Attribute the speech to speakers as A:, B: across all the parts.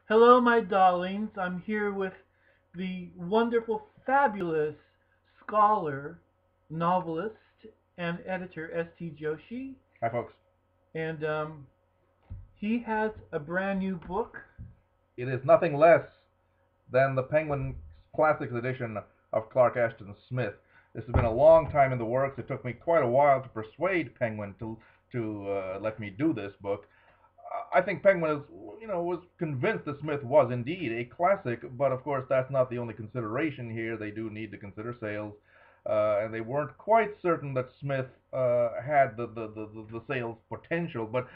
A: Hello, my darlings. I'm here with the wonderful, fabulous scholar, novelist, and editor S.T. Joshi.
B: Hi, folks.
A: And he has a brand new book.
B: It is nothing less than the Penguin Classics edition of Clark Ashton Smith. This has been a long time in the works. It took me quite a while to persuade Penguin to let me do this book. I think Penguin was convinced that Smith was indeed a classic, but of course that's not the only consideration here. They do need to consider sales, and they weren't quite certain that Smith had the sales potential. But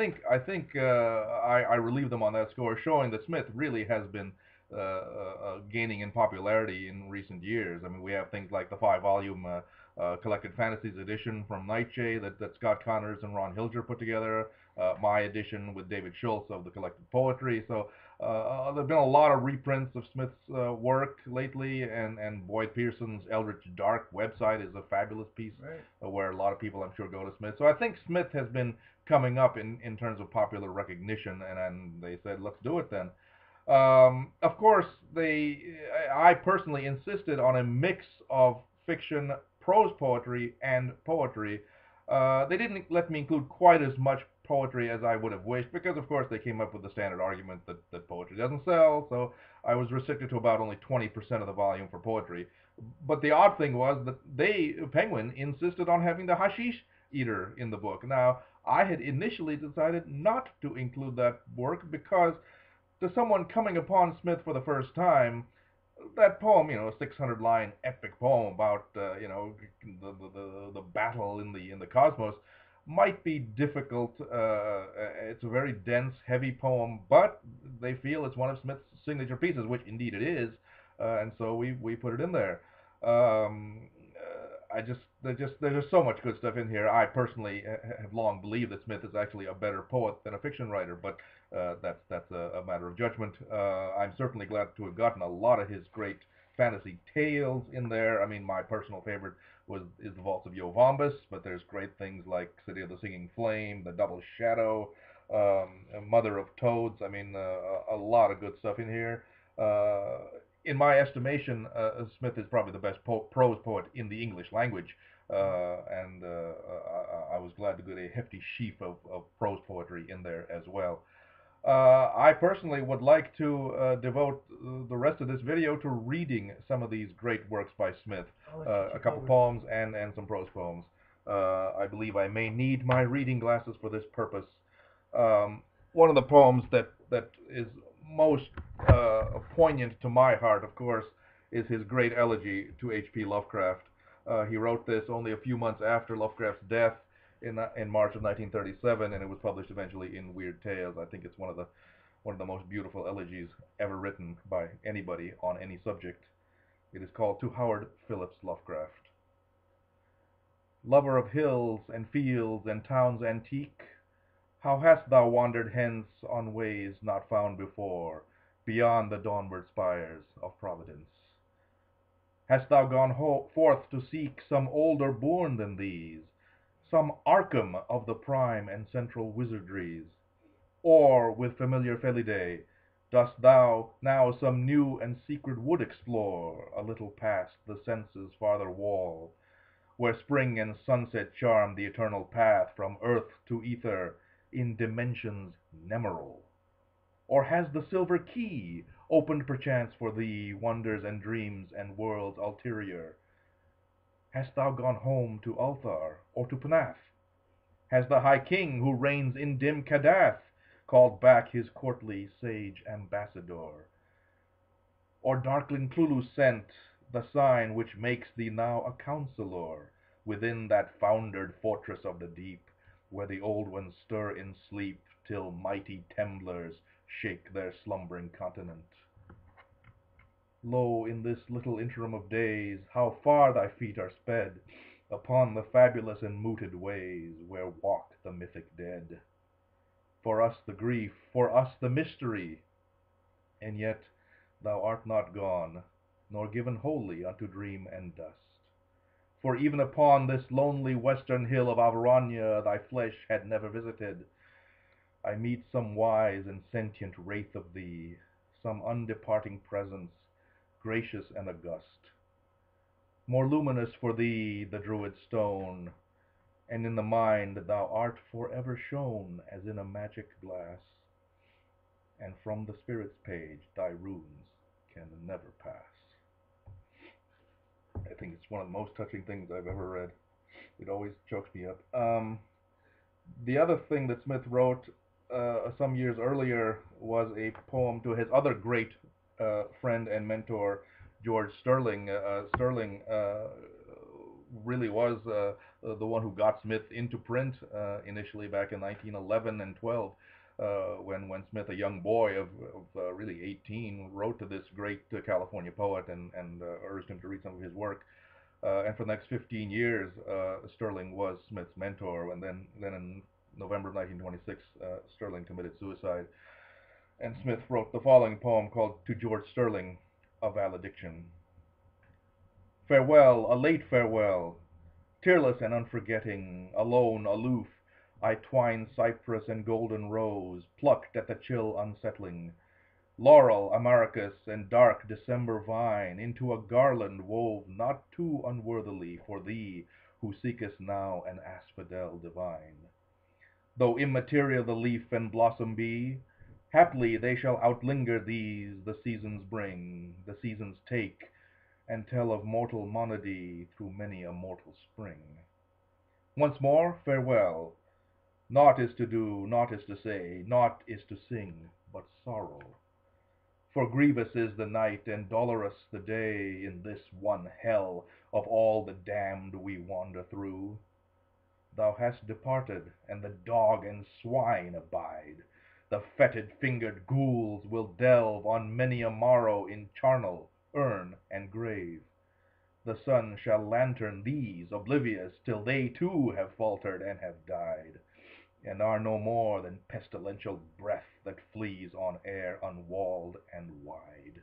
B: I relieved them on that score, showing that Smith really has been gaining in popularity in recent years. I mean, we have things like the five-volume Collected Fantasies edition from Nightshade that Scott Connors and Ron Hilger put together, my edition with David Schultz of the Collected Poetry. So there have been a lot of reprints of Smith's work lately, and Boyd Pearson's Eldritch Dark website is a fabulous piece,
A: Right.
B: where a lot of people, I'm sure, go to Smith. So I think Smith has been coming up in terms of popular recognition, and they said, let's do it then. Of course, I personally insisted on a mix of fiction, prose poetry, and poetry. They didn't let me include quite as much poetry as I would have wished, because of course they came up with the standard argument that poetry doesn't sell, so I was restricted to about only 20% of the volume for poetry. But the odd thing was that Penguin, insisted on having the hashish eater in the book. Now, I had initially decided not to include that work because to someone coming upon Smith for the first time, that poem, 600-line epic poem about the battle in the cosmos, might be difficult. It's a very dense, heavy poem, but they feel it's one of Smith's signature pieces, which indeed it is, and so we put it in there. There's just so much good stuff in here. I personally have long believed that Smith is actually a better poet than a fiction writer, but that's a matter of judgment. I'm certainly glad to have gotten a lot of his great fantasy tales in there. I mean, my personal favorite is the Vaults of Yovombus, but there's great things like City of the Singing Flame, The Double Shadow, Mother of Toads. I mean, a lot of good stuff in here. In my estimation, Smith is probably the best prose poet in the English language, and I was glad to get a hefty sheaf of prose poetry in there as well. I personally would like to devote the rest of this video to reading some of these great works by Smith, a couple poems and some prose poems. I believe I may need my reading glasses for this purpose. One of the poems that is most poignant to my heart, of course, is his great elegy to H.P. Lovecraft. He wrote this only a few months after Lovecraft's death in March of 1937, and it was published eventually in Weird Tales. I think it's one of the most beautiful elegies ever written by anybody on any subject. It is called To Howard Phillips Lovecraft. Lover of hills and fields and towns antique, how hast thou wandered hence on ways not found before, beyond the dawnward spires of Providence? Hast thou gone forth to seek some older bourne than these, some Arkham of the prime and central wizardries? Or, with familiar Felidae, dost thou now some new and secret wood explore, a little past the senses' farther wall, where spring and sunset charm the eternal path from earth to ether in dimensions nemeral? Or has the silver key opened perchance for thee wonders and dreams and worlds ulterior? Hast thou gone home to Ulthar or to Pnath? Has the High King who reigns in dim Kadath called back his courtly sage ambassador? Or darkling Clulu sent the sign which makes thee now a counselor within that foundered fortress of the deep, where the old ones stir in sleep till mighty Temblars shake their slumbering continent? Lo, in this little interim of days, how far thy feet are sped upon the fabulous and mooted ways where walk the mythic dead. For us the grief, for us the mystery, and yet thou art not gone, nor given wholly unto dream and dust. For even upon this lonely western hill of Averania thy flesh had never visited, I meet some wise and sentient wraith of thee, some undeparting presence, gracious and august. More luminous for thee the Druid stone, and in the mind thou art forever shown as in a magic glass, and from the spirit's page thy runes can never pass. I think it's one of the most touching things I've ever read. It always chokes me up. The other thing that Smith wrote some years earlier was a poem to his other great friend and mentor, George Sterling. Sterling really was the one who got Smith into print initially back in 1911 and 12. When Smith, a young boy of really 18, wrote to this great California poet and urged him to read some of his work. And for the next 15 years, Sterling was Smith's mentor. And then in November of 1926, Sterling committed suicide. And Smith wrote the following poem called To George Sterling, a Valediction. Farewell, a late farewell, tearless and unforgetting, alone, aloof, I twine cypress and golden rose, plucked at the chill unsettling, laurel, amaracus, and dark December vine, into a garland wove not too unworthily for thee who seekest now an asphodel divine. Though immaterial the leaf and blossom be, haply they shall outlinger these the seasons bring, the seasons take, and tell of mortal monody through many a mortal spring. Once more, farewell. Naught is to do, naught is to say, naught is to sing, but sorrow. For grievous is the night, and dolorous the day, in this one hell of all the damned we wander through. Thou hast departed, and the dog and swine abide. The fetid-fingered ghouls will delve on many a morrow in charnel, urn, and grave. The sun shall lantern these, oblivious, till they too have faltered and have died, and are no more than pestilential breath that flees on air unwalled and wide.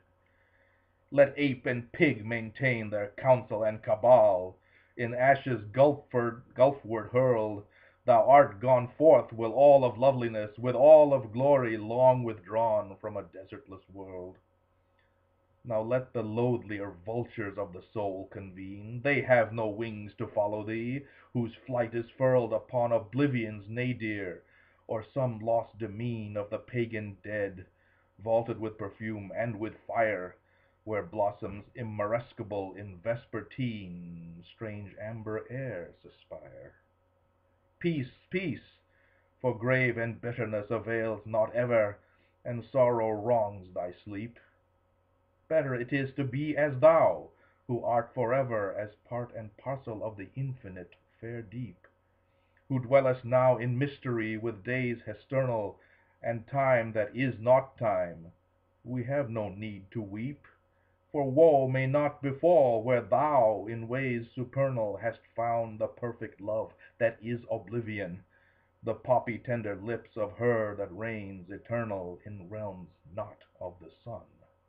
B: Let ape and pig maintain their council and cabal, in ashes gulfward hurled. Thou art gone forth with all of loveliness, with all of glory long withdrawn from a desertless world. Now let the loathlier vultures of the soul convene. They have no wings to follow thee, whose flight is furled upon oblivion's nadir, or some lost demesne of the pagan dead, vaulted with perfume and with fire, where blossoms immarescable in vespertine strange amber air suspire. Peace, peace, for grave and bitterness avails not ever, and sorrow wrongs thy sleep. Better it is to be as thou, who art forever as part and parcel of the infinite fair deep, who dwellest now in mystery with days hesternal, and time that is not time. We have no need to weep, for woe may not befall where thou in ways supernal hast found the perfect love that is oblivion, the poppy-tender lips of her that reigns eternal in realms not of the sun.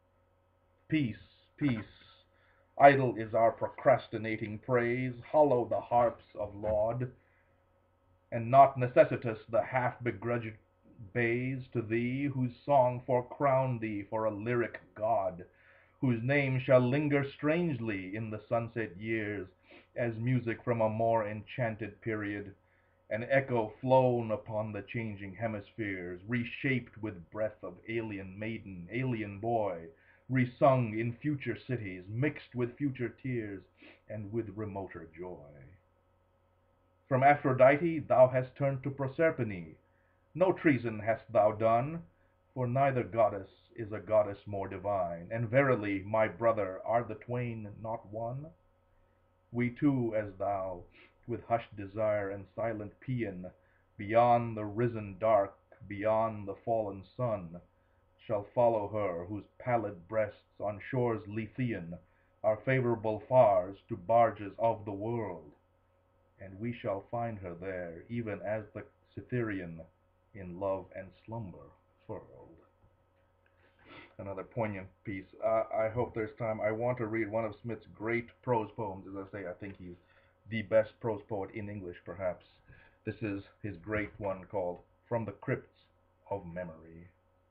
B: Peace, peace, idle is our procrastinating praise, hollow the harps of laud, and not necessitous the half-begrudged bays to thee, whose song forecrowned thee for a lyric god, whose name shall linger strangely in the sunset years, as music from a more enchanted period, an echo flown upon the changing hemispheres, reshaped with breath of alien maiden, alien boy, resung in future cities, mixed with future tears, and with remoter joy. From Aphrodite thou hast turned to Proserpine. No treason hast thou done, for neither goddess is a goddess more divine, and verily, my brother, are the twain not one? We too, as thou, with hushed desire and silent paean, beyond the risen dark, beyond the fallen sun, shall follow her whose pallid breasts on shores Lethean are favorable fars to barges of the world, and we shall find her there, even as the Cytherean in love and slumber furled. Another poignant piece. I hope there's time. I want to read one of Smith's great prose poems. As I say, I think he's the best prose poet in English, perhaps. This is his great one called From the Crypts of memory.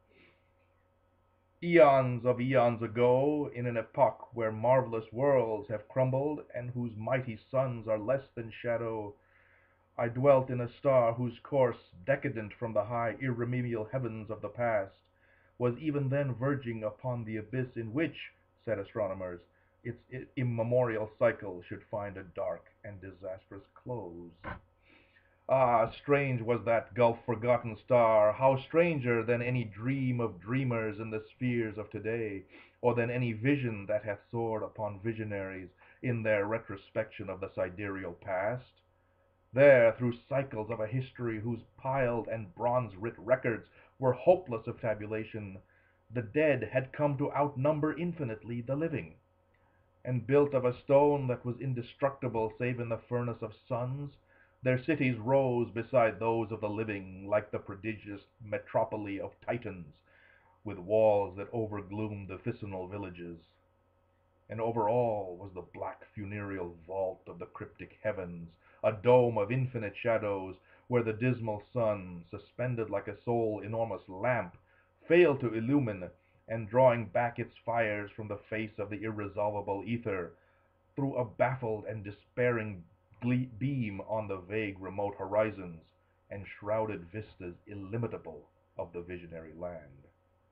B: Eons of eons ago, in an epoch where marvelous worlds have crumbled and whose mighty suns are less than shadow, I dwelt in a star whose course, decadent from the high irremediable heavens of the past, was even then verging upon the abyss in which, said astronomers, its immemorial cycle should find a dark and disastrous close. Ah, strange was that gulf-forgotten star, how stranger than any dream of dreamers in the spheres of today, or than any vision that hath soared upon visionaries in their retrospection of the sidereal past. There, through cycles of a history whose piled and bronze-writ records were hopeless of tabulation, the dead had come to outnumber infinitely the living, and built of a stone that was indestructible save in the furnace of suns, their cities rose beside those of the living like the prodigious metropole of Titans, with walls that overgloomed the vicinal villages. And over all was the black funereal vault of the cryptic heavens, a dome of infinite shadows, where the dismal sun, suspended like a sole enormous lamp, failed to illumine, and drawing back its fires from the face of the irresolvable ether, threw a baffled and despairing beam on the vague remote horizons, and shrouded vistas illimitable of the visionary land.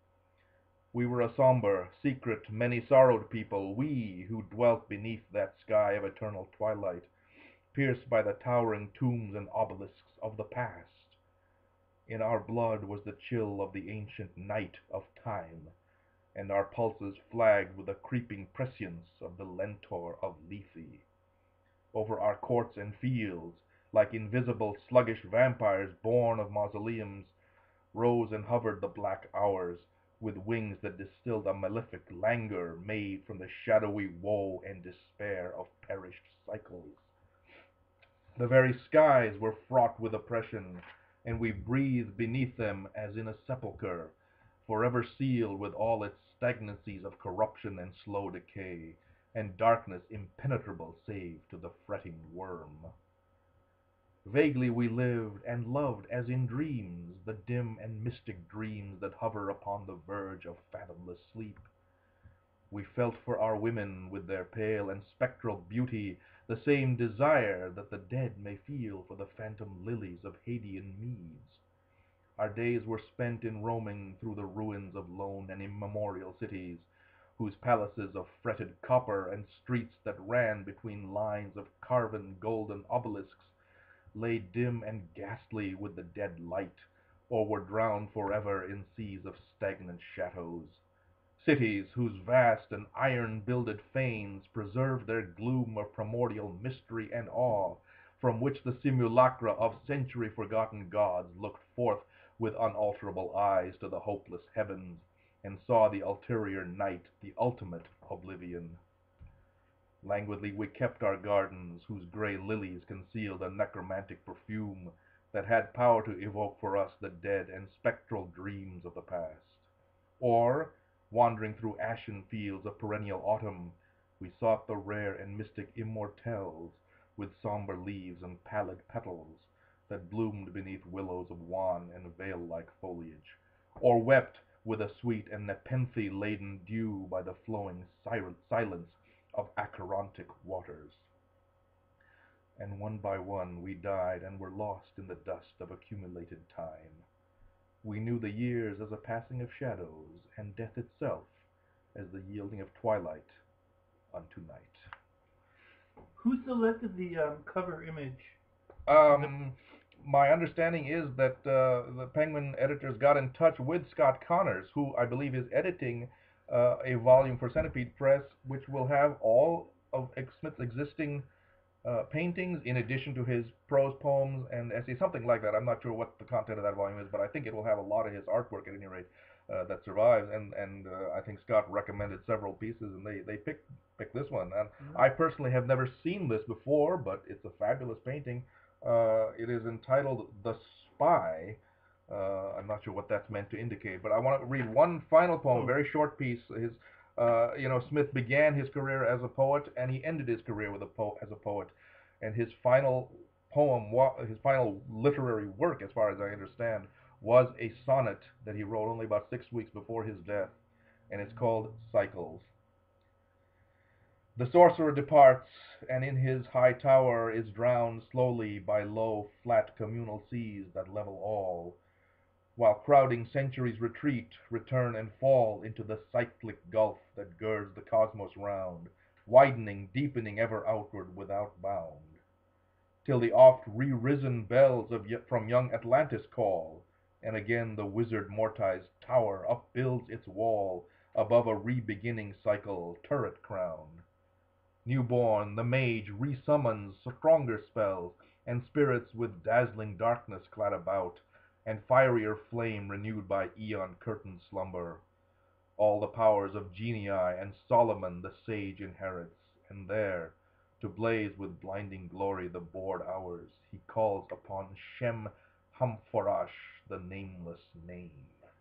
B: We were a somber, secret, many-sorrowed people, we who dwelt beneath that sky of eternal twilight, pierced by the towering tombs and obelisks of the past. In our blood was the chill of the ancient night of time, and our pulses flagged with the creeping prescience of the lentor of Lethe. Over our courts and fields, like invisible sluggish vampires born of mausoleums, rose and hovered the black hours, with wings that distilled a malefic languor made from the shadowy woe and despair of perished cycles. The very skies were fraught with oppression, and we breathed beneath them as in a sepulchre, forever sealed with all its stagnancies of corruption and slow decay, and darkness impenetrable save to the fretting worm. Vaguely we lived and loved as in dreams, the dim and mystic dreams that hover upon the verge of fathomless sleep. We felt for our women with their pale and spectral beauty the same desire that the dead may feel for the phantom lilies of Hadean meads. Our days were spent in roaming through the ruins of lone and immemorial cities, whose palaces of fretted copper and streets that ran between lines of carven golden obelisks lay dim and ghastly with the dead light, or were drowned forever in seas of stagnant shadows. Cities whose vast and iron-builded fanes preserved their gloom of primordial mystery and awe, from which the simulacra of century-forgotten gods looked forth with unalterable eyes to the hopeless heavens, and saw the ulterior night, the ultimate oblivion. Languidly we kept our gardens, whose grey lilies concealed a necromantic perfume that had power to evoke for us the dead and spectral dreams of the past. Or, wandering through ashen fields of perennial autumn, we sought the rare and mystic immortelles, with somber leaves and pallid petals, that bloomed beneath willows of wan and veil-like foliage, or wept with a sweet and nepenthe-laden dew by the flowing silence of Acherontic waters. And one by one we died and were lost in the dust of accumulated time. We knew the years as a passing of shadows, and death itself as the yielding of twilight unto night.
A: Who selected the cover image?
B: My understanding is that the Penguin editors got in touch with Scott Connors, who I believe is editing a volume for Centipede Press, which will have all of Smith's existing paintings, in addition to his prose poems and essays, something like that. I'm not sure what the content of that volume is, but I think it will have a lot of his artwork at any rate that survives. And I think Scott recommended several pieces, and they picked this one. And I personally have never seen this before, but it's a fabulous painting. It is entitled The Spy. I'm not sure what that's meant to indicate, but I want to read one final poem, a very short piece. His Smith began his career as a poet, and he ended his career with as a poet. And his final poem, his final literary work, as far as I understand, was a sonnet that he wrote only about 6 weeks before his death, and it's called Cycles. The sorcerer departs, and in his high tower is drowned slowly by low, flat communal seas that level all, while crowding centuries retreat, return, and fall into the cyclic gulf that girds the cosmos round, widening, deepening ever outward without bound, till the oft re-risen bells from young Atlantis call, and again the wizard Mortai's tower upbuilds its wall above a re-beginning cycle turret crowned. Newborn, the mage resummons stronger spells, and spirits with dazzling darkness clad about, and fierier flame renewed by aeon-curtained slumber. All the powers of Genii and Solomon the sage inherits, and there, to blaze with blinding glory the bored hours, he calls upon Shem Hamforash, the nameless name.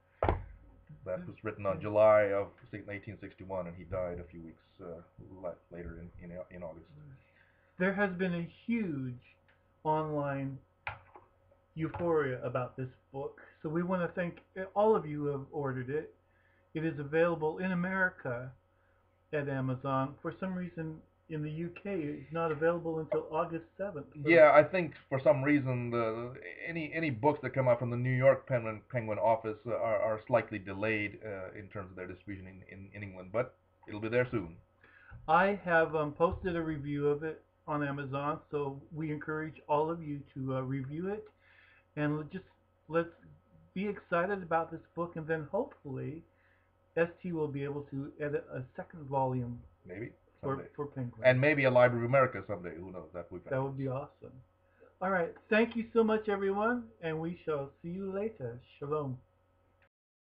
B: That was written on July of 1861, and he died a few weeks later in August.
A: There has been a huge online euphoria about this book, so we want to thank all of you who have ordered it. It is available in America at Amazon. For some reason, in the UK, it's not available until August 7th. So
B: yeah, I think for some reason any books that come out from the New York Penguin office are slightly delayed in terms of their distribution in England, but it'll be there soon.
A: I have posted a review of it on Amazon, so we encourage all of you to review it, and let's be excited about this book, and then hopefully ST will be able to edit a second volume
B: Maybe
A: for
B: someday.
A: Penguin.
B: And maybe a Library of America someday. Who knows? That
A: would be awesome. All right. Thank you so much, everyone, and we shall see you later. Shalom.